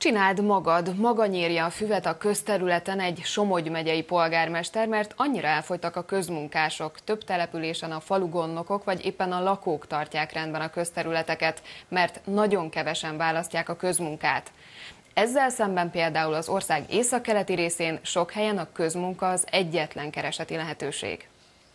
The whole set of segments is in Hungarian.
Csináld magad, maga nyírja a füvet a közterületen egy Somogy megyei polgármester, mert annyira elfogytak a közmunkások. Több településen a falugondnokok vagy éppen a lakók tartják rendben a közterületeket, mert nagyon kevesen választják a közmunkát. Ezzel szemben például az ország északkeleti részén sok helyen a közmunka az egyetlen kereseti lehetőség.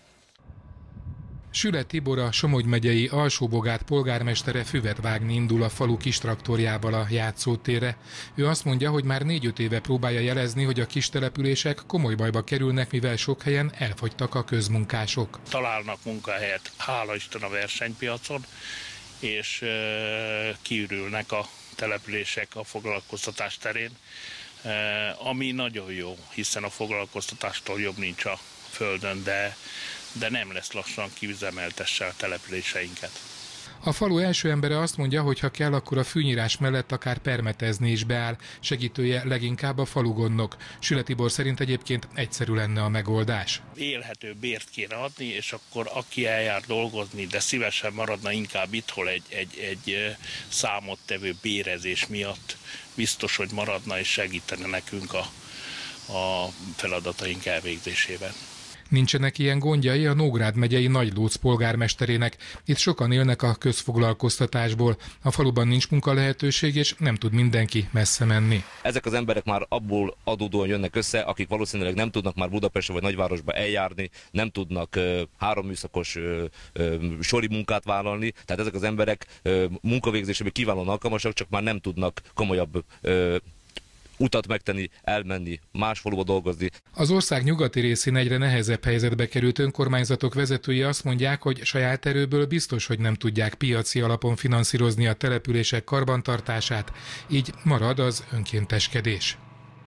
Süle Tibor, a Somogy megyei Alsó-Bogát polgármestere füvet vágni indul a falu kis traktorjával a játszótérre. Ő azt mondja, hogy már 4-5 éve próbálja jelezni, hogy a kis települések komoly bajba kerülnek, mivel sok helyen elfogytak a közmunkások. Találnak munkahelyet, hála Isten, a versenypiacon, és kiürülnek a települések a foglalkoztatás terén, ami nagyon jó, hiszen a foglalkoztatástól jobb nincs a földön, de nem lesz lassan kiüzemeltesse a településeinket. A falu első embere azt mondja, hogy ha kell, akkor a fűnyírás mellett akár permetezni is beáll. Segítője leginkább a falugondnok. Süle Tibor szerint egyébként egyszerű lenne a megoldás. Élhető bért kéne adni, és akkor aki eljár dolgozni, de szívesen maradna inkább itthon egy számottevő bérezés miatt, biztos, hogy maradna és segítene nekünk a feladataink elvégzésében. Nincsenek ilyen gondjai a Nógrád megyei Nagylóc polgármesterének. Itt sokan élnek a közfoglalkoztatásból. A faluban nincs munkalehetőség, és nem tud mindenki messze menni. Ezek az emberek már abból adódóan jönnek össze, akik valószínűleg nem tudnak már Budapestre vagy nagyvárosba eljárni, nem tudnak 3 műszakos sori munkát vállalni. Tehát ezek az emberek munkavégzésében kiválóan alkalmasak, csak már nem tudnak komolyabb utat megtenni, elmenni, más faluba dolgozni. Az ország nyugati részén egyre nehezebb helyzetbe került önkormányzatok vezetői azt mondják, hogy saját erőből biztos, hogy nem tudják piaci alapon finanszírozni a települések karbantartását, így marad az önkénteskedés.